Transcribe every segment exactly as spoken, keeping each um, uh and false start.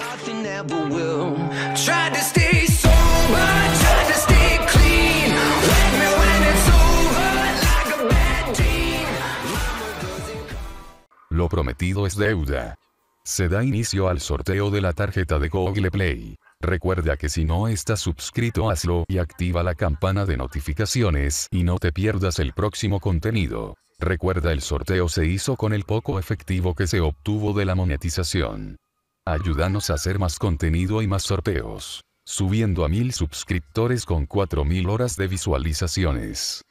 nothing ever will. Tried to stay sober, tried to stay clean. Wake me when it's over, like a bad dream. Lo prometido es deuda. Se da inicio al sorteo de la tarjeta de Google Play. Recuerda que si no estás suscrito, hazlo y activa la campana de notificaciones y no te pierdas el próximo contenido. Recuerda, el sorteo se hizo con el poco efectivo que se obtuvo de la monetización. Ayúdanos a hacer más contenido y más sorteos, subiendo a mil suscriptores con cuatro mil horas de visualizaciones.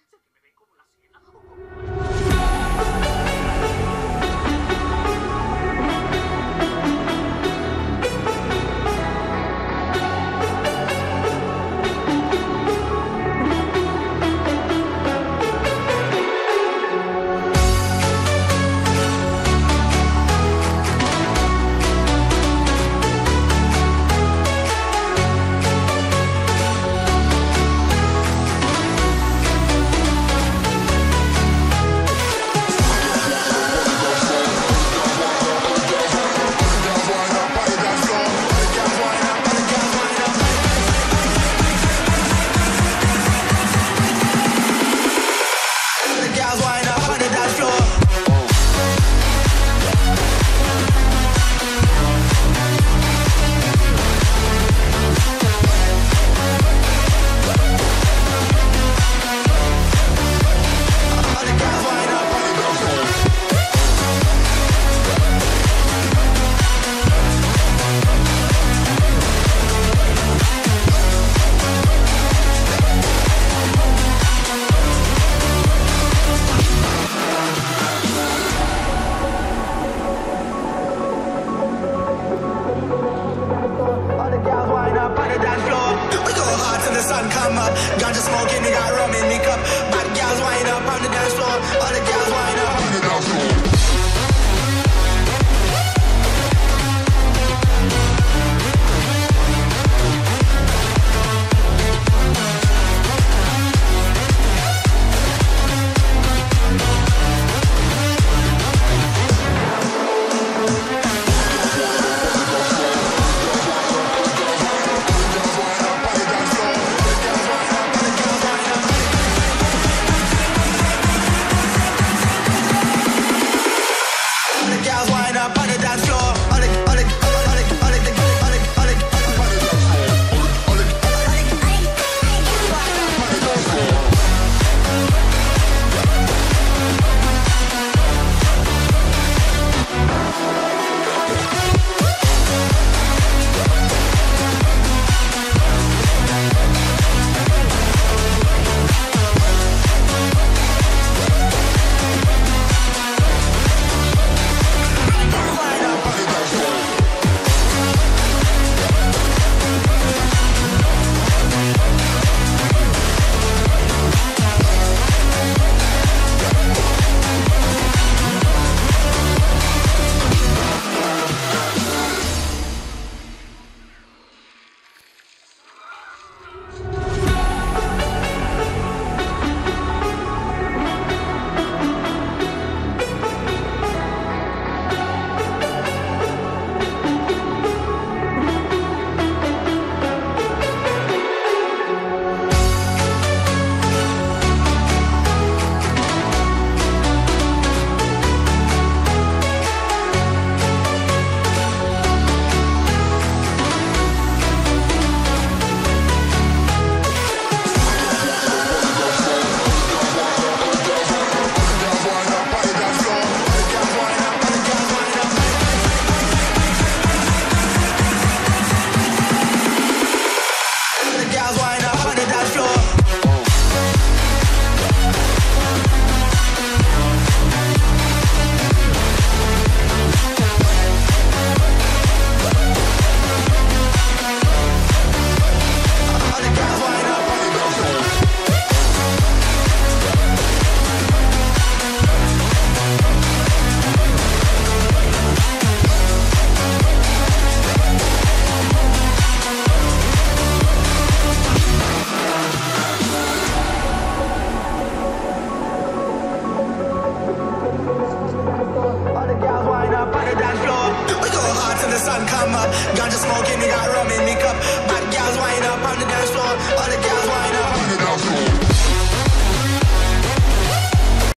come up. Ganja smoking, he got